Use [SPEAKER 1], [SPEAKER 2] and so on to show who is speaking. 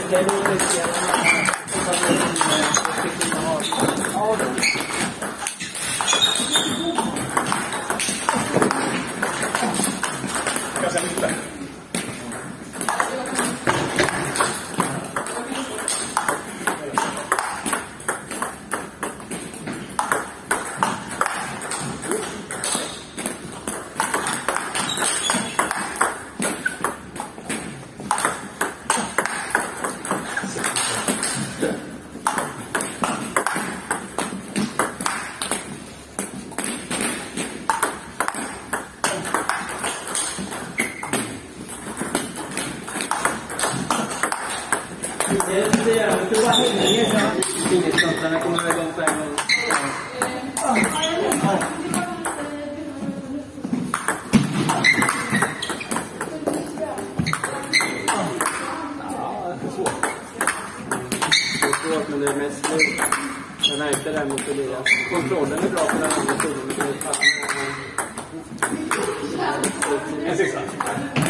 [SPEAKER 1] Det är nog mycket. Du bara hänger ner så fingerspetsarna kommer väl igång på en gång. Det är svårt, men det är mest lugnt. Jag märkte det här mot Elias. Kontrollen är bra på den andra sidan, men det är fan. En sexa.